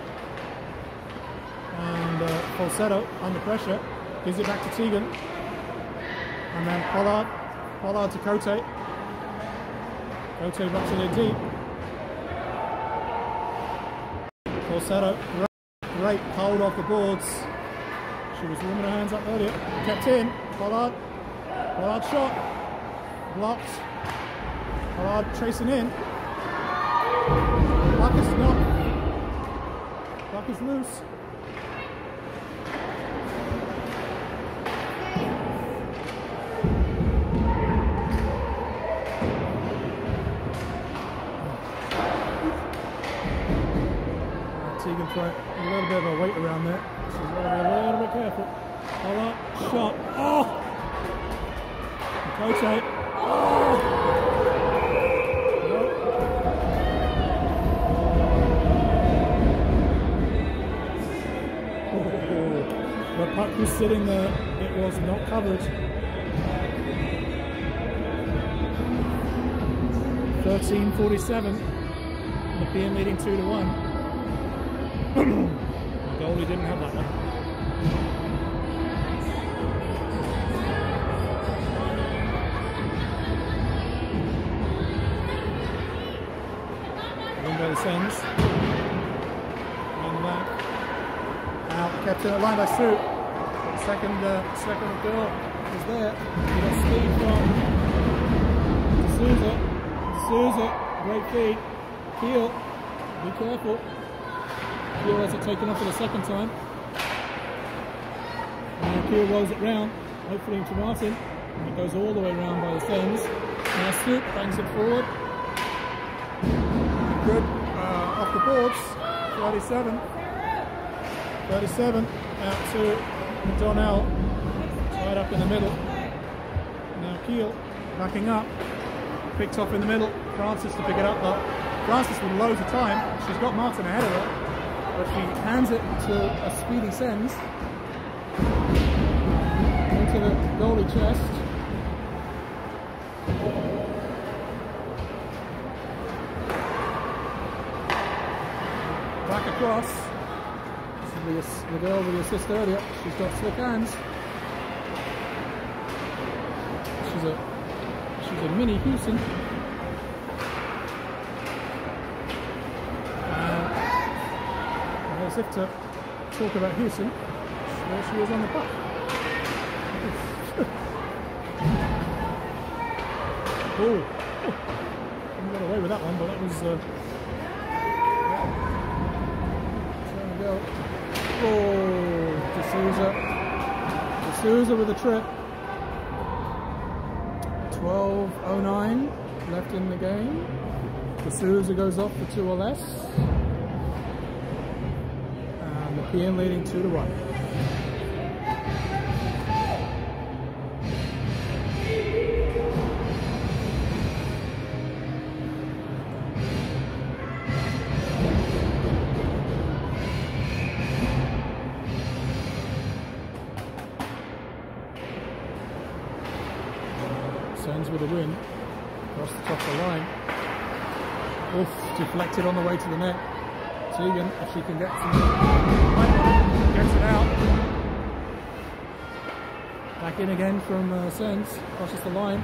And Falsetto under pressure. Gives it back to Tegan. And then Pollard to Kote. Kote back to the deep. Falsetto, great hold off the boards. She was warming her hands up earlier. Kept in. Pollard shot. Blocked. Pollard chasing in. Puck is not. Puck is loose. Tegan trying a little bit of a weight around there. She's got to be a little bit careful. Pollard shot. Oh! Kote. Oh! The puck was sitting there. It was not covered. 13:47. The PM leading 2-1. The goalie didn't have that one. Window sends. On the back. Out, kept in a line by Sue. Second girl is there. We got speed from D'Souza. D'Souza, great feed. Keel, be careful. Keel has it taken off for the second time. And Keel rolls it round, hopefully into Martin. And it goes all the way round by the Sens. Now Snoop bangs it forward. Good, off the boards. 37 out to Donnell, right up in the middle. Now Keel backing up, picked off in the middle. Francis to pick it up though. Francis with loads of time. She's got Martin ahead of her, but she hands it to a speedy Sens into the goalie chest. Back across. The girl with the assist earlier, she's got slick hands. She's a mini Houston. As if to talk about Houston, there she is on the puck. Oh, didn't get away with that one, but that was. There we go. Oh, D'Souza with a trip. 12:09 left in the game. D'Souza goes off for 2 or less. And the PM leading 2-1. Sens with a win. Across the top of the line. Oof, deflected on the way to the net. Tegan, if she can get some, gets it out. Back in again from Sens, crosses the line.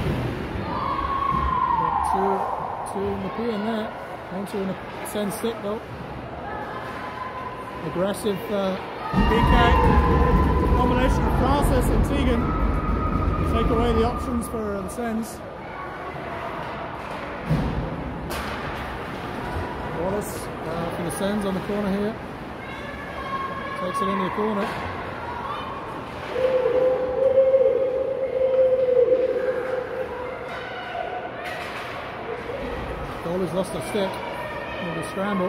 Got two Nepean there. Onto a Sens stick though. Aggressive PK. Combination of Francis and Tegan. Take away the options for the Sens. Wallace for the Sens on the corner here. Takes it into the corner. Goalie's lost a stick. With a scramble.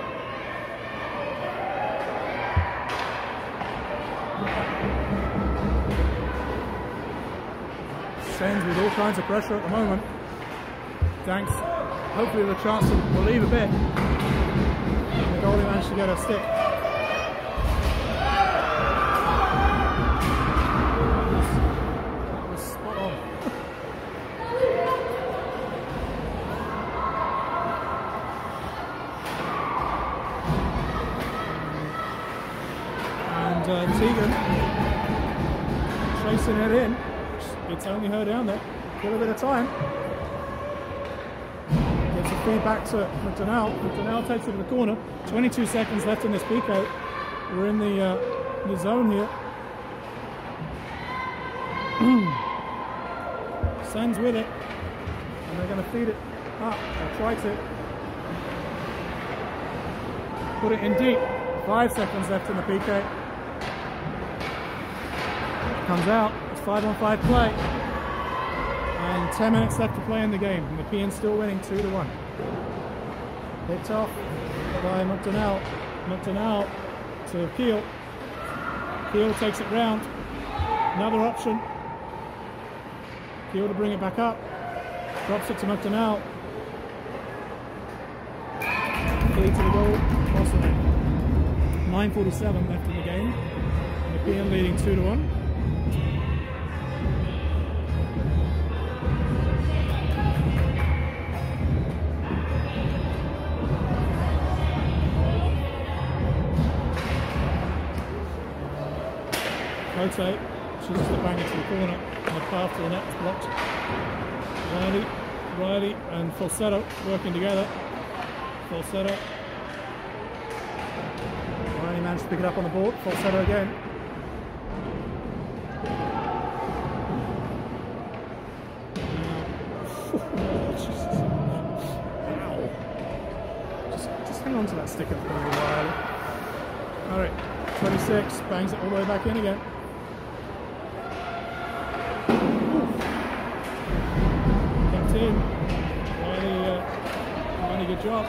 Sens with all kinds of pressure at the moment. Danks hopefully with a chance to relieve a bit. The goalie managed to get a stick. That was spot on. And Tegan chasing it in. It's only her down there. Give a bit of time. Gets a feedback to McDonnell. McDonnell takes it to the corner. 22 seconds left in this PK. We're in the zone here. Sens with it. And they're going to feed it up. Or try to. Put it in deep. 5 seconds left in the PK. Comes out. 5-on-5 play, and 10 minutes left to play in the game. And the Nepean still winning 2-1. Picked off by McDonnell. McDonnell to Keel. Keel takes it round. Another option. Keel to bring it back up. Drops it to McDonnell. Feed to the goal. Possibly. 9:47 left in the game. Nepean leading 2-1. Cote chooses to bang it to the corner, and the path to the net is blocked. Riley and Falsetto working together. Falsetto. Riley managed to pick it up on the board. Falsetto again. Just hang on to that stick at the corner, Riley. Alright, 26, bangs it all the way back in again. Really good job.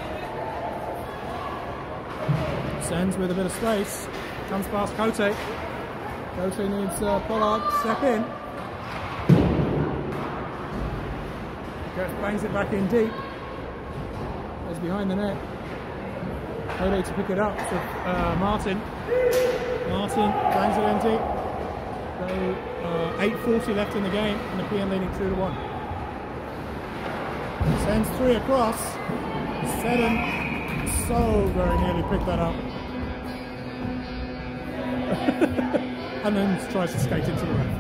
Sens with a bit of space. Comes past Cote. Cote needs Pollard to step in. Bangs it back in deep. Goes behind the net. Cote to pick it up to Martin. Martin bangs it in deep. So 8:40 left in the game, and the Nepean leading 2-1. Sends 3 across. Seddon so very nearly picked that up. And then tries to skate into the ref.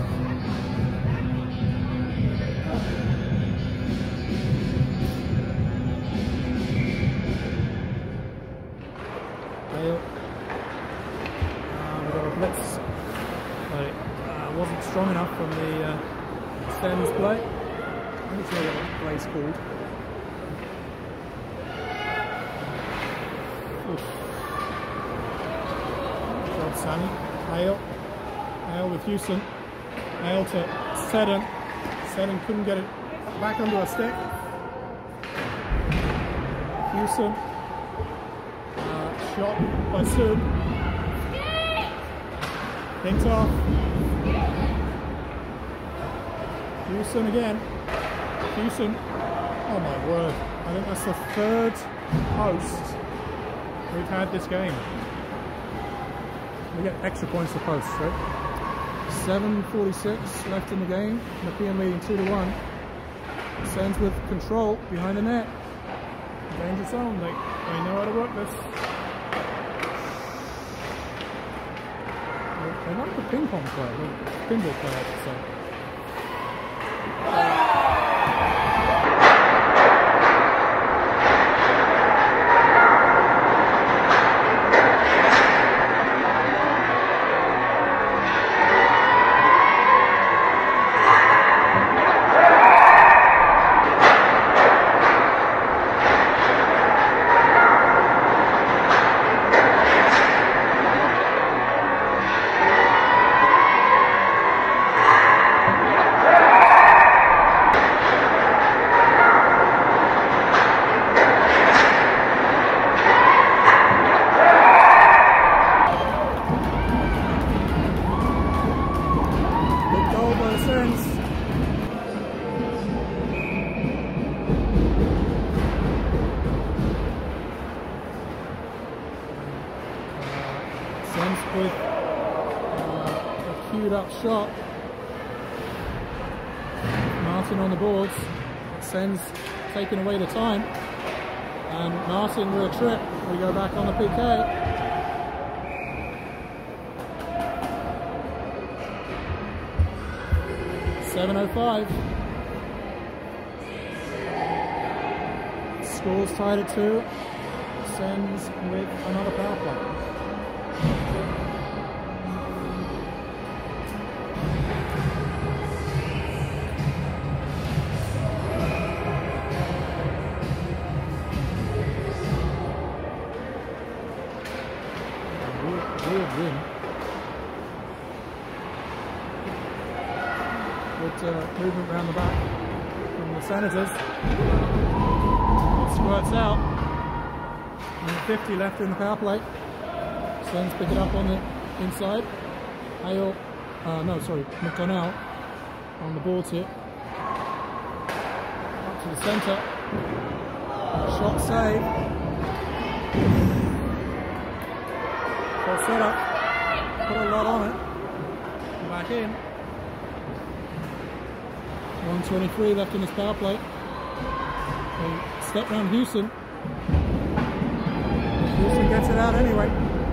Hale. We've got a blitz. But it wasn't strong enough from the Sens play. I don't know what the play's called. Good job, Sammy. Hale. Hale with Houston. Hale to Seddon. Seddon couldn't get it back onto a stick. Houston. Shot by Sue. Pinked off. Houston again. Houston. Oh my word. I think that's the 3rd post we've had this game. We get extra points for posts, right? 7:46 left in the game. Nepean leading 2-1. Sens with control behind the net. Danger zone. They know how to work this. They're not the ping pong player, they're pinball player, I should say. Sens with a queued up shot. Martin on the boards. Sens taking away the time. And Martin with a trip. We go back on the PK. .705. Score's tied at 2. Sens with another power play. Weird win. Good movement around the back from the Senators. It squirts out. And 50 left in the power play. Sens pick it up on the inside. Hale, McDonnell on the boards here. Up to the centre. Shot save. Well set up. Put a lot on it. Back in. 1:23 left in this power play. They step round Houston. Houston gets it out anyway.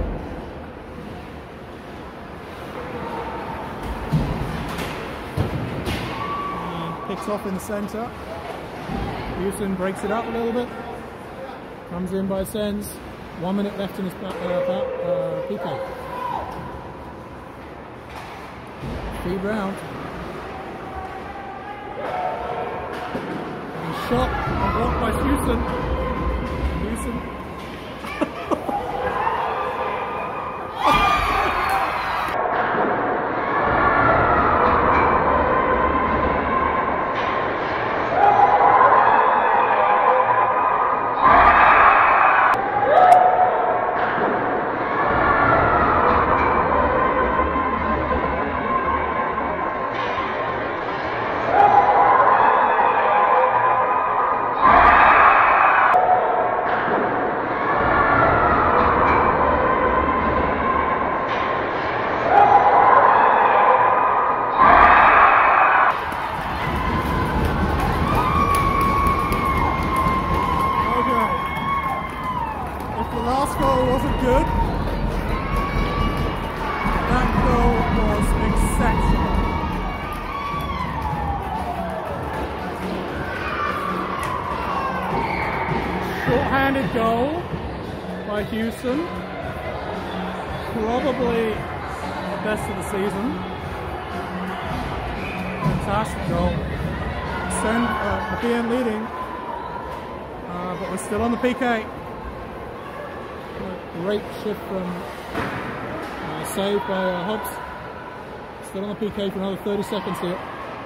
And picks off in the centre. Houston breaks it up a little bit. Comes in by Sens. 1 minute left in his PK. Feed round. And shot and blocked by Houston. Houston. Last goal wasn't good. That goal was exceptional. Short-handed goal by Houston. Probably the best of the season. Fantastic goal. Nepean leading, but we're still on the PK. Great shift from save by Hobbs. Still on the PK for another 30 seconds here.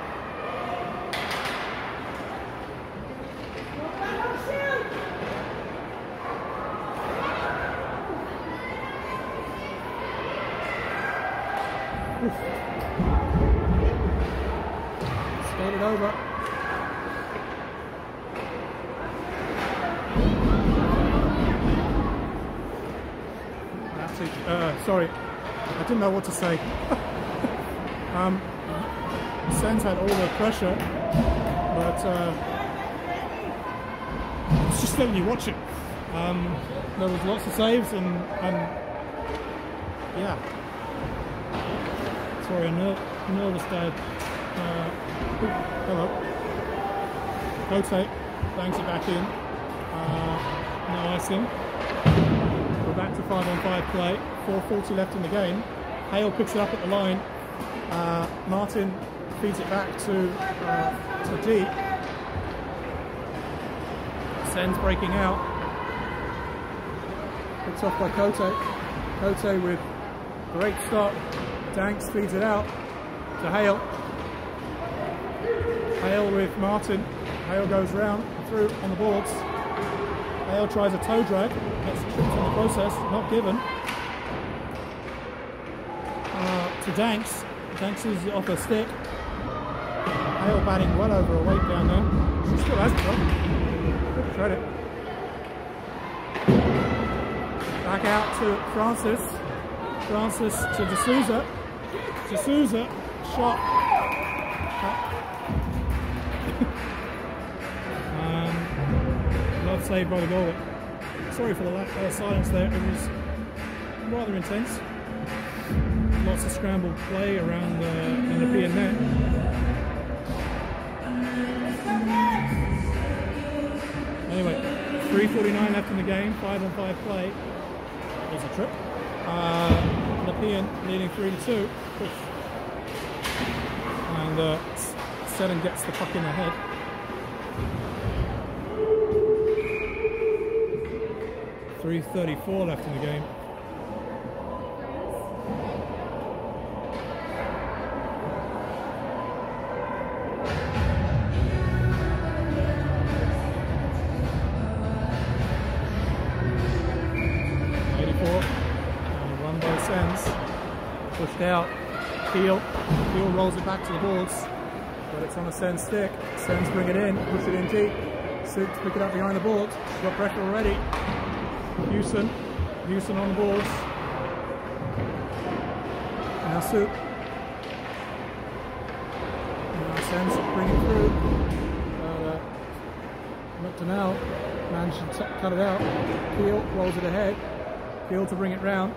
Skated over. Sorry, I didn't know what to say. Sens had all the pressure, but it's just letting you watch it. There was lots of saves and yeah. Sorry, nervous dad. Hello. Cote bangs it back in. No icing. We're back to 5-on-5 play. 4:40 left in the game. Hale picks it up at the line. Martin feeds it back to D. Sen's breaking out. Picked off by Cote. Cote with great stop. Danks feeds it out to Hale. Hale with Martin. Hale goes round through on the boards. Hale tries a toe drag. Gets tripped in the process. Not given. To Danks. Danks is off her stick. Hale batting well over her weight down there. She still has it though. Good credit. Back out to Francis. Francis to D'Souza. D'Souza shot. Not saved by the goalie. Sorry for the silence there. It was rather intense. Lots of scrambled play around the Nepean net. Anyway, 3:49 left in the game, 5-on-5 play. There's a trip. Nepean leading 3-2. And Seddon gets the puck in the head. .334 left in the game. Pushed out. Keel rolls it back to the boards, but it's on a Sen stick. Sens bring it in, push it in deep. Soup to pick it up behind the boards. She's got pressure already. Houston on the boards. Now Soup. Now Sens bring it through. McDonnell managed to cut it out. Keel rolls it ahead. Keel to bring it round.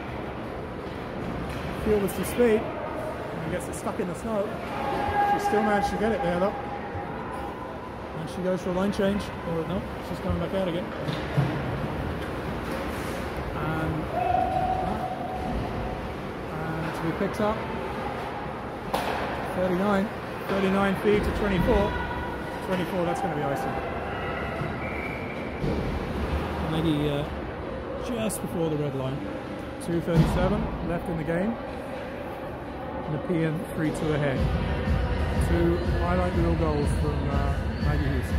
Keel was to speed and gets it stuck in the snow. She still managed to get it there though. And she goes for a line change. Or no, she's coming back out again. And to be picked up. 39 feed to 24. 24, that's going to be icing. Maybe just before the red line. 2:37 left in the game. Nepean 3-2 ahead. Two highlight reel goals from Maggie Houston.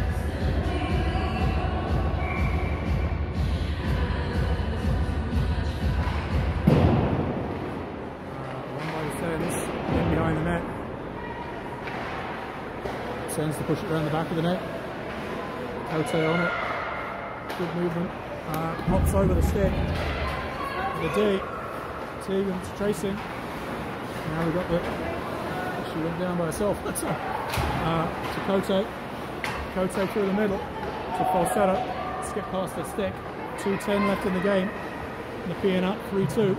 One by the Sens, in behind the net. Sens to push it around the back of the net. Cote on it. Good movement. Hops over the stick. The D. Tegan's tracing. Now we've got the. She went down by herself. That's to Cote. Cote through the middle to Falsetto. Skip past the stick. 2:10 left in the game. Nepean up 3-2.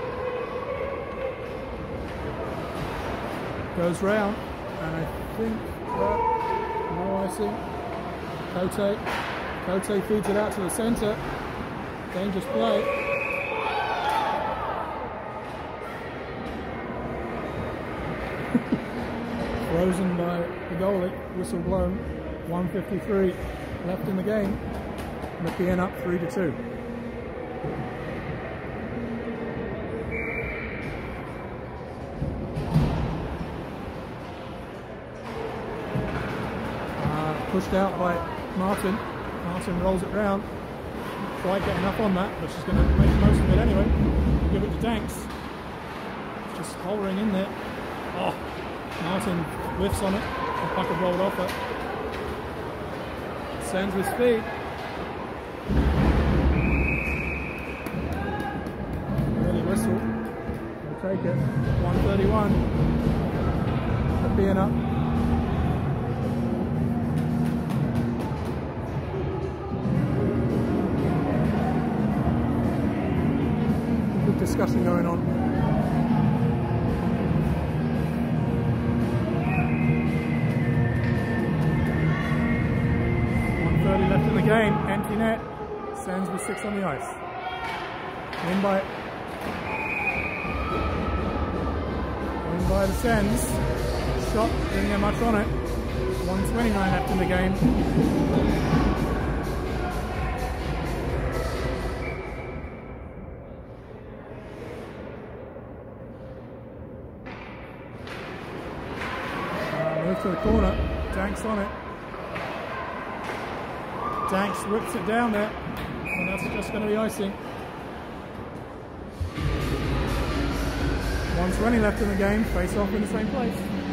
Goes round, and I think no icing. Cote feeds it out to the centre. Dangerous play. Frozen by the goalie, whistle blown. 1:53 left in the game. Nepean up 3-2. Pushed out by Martin. Martin rolls it round. Quite get enough on that, but she's going to make the most of it anyway. Give it to Danks. Just hovering in there. Oh. Martin whiffs on it, the puck had rolled off it. Sends with speed. Early whistle. We'll take it. 1:31. Nepean up. discussion going on. 1:30 left in the game. Empty net. Sens with 6 on the ice. Win by the Sens. Shot, didn't get much on it. 1:29 left in the game. Move to the corner. Danks on it. Danks whips it down there. And that's just going to be icing. 1:20 left in the game. Face off in the same place.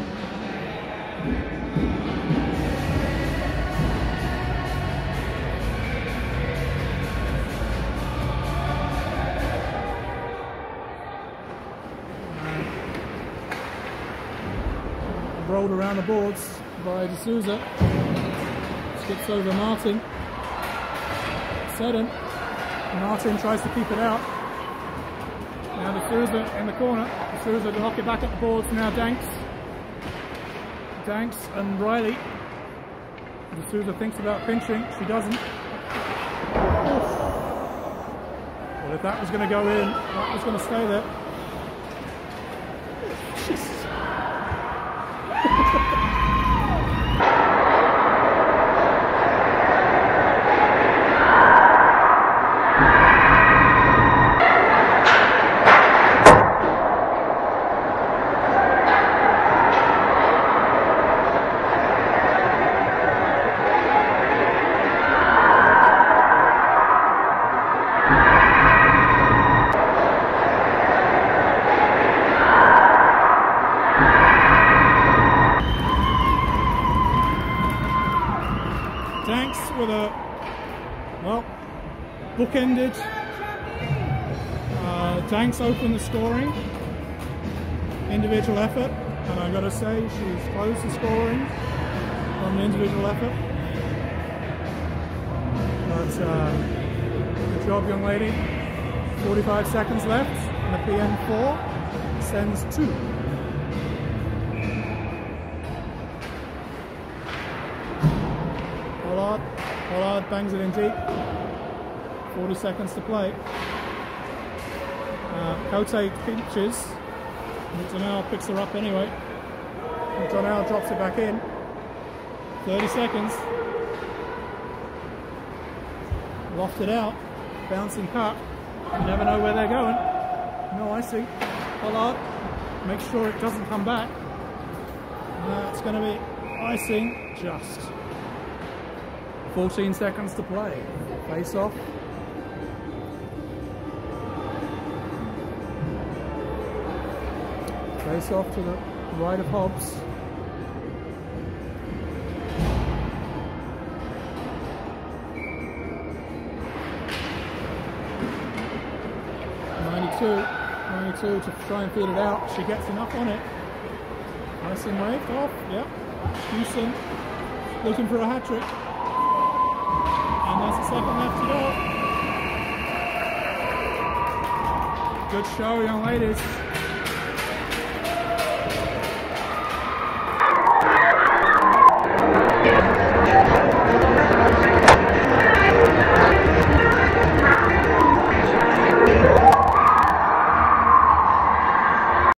Rolled around the boards by D'Souza. Skips over Martin. Seddon. Martin tries to keep it out. Now D'Souza in the corner. D'Souza to knock it back at the boards. Now Danks. Danks and Riley. D'Souza thinks about pinching. She doesn't. Well, if that was going to go in, that was going to stay there. Jesus. Danks with a, well, bookended. Danks opened the scoring. Individual effort, and I've got to say she's close to scoring on the individual effort. But good job, young lady. 45 seconds left, and the PM 4 Sens 2. Pollard bangs it in deep. 40 seconds to play. Cote pinches. McDonnell picks her up anyway. McDonnell drops it back in. 30 seconds. Lofted out. Bouncing puck. You never know where they're going. No icing. Pollard makes sure it doesn't come back. It's going to be icing just. 14 seconds to play. Face off. Face off to the right of Hobbs. .92 to try and feed it out. She gets enough on it. Icing waved off. Yep. Houston looking for a hat trick. And there's a second left to go. Good show, young ladies.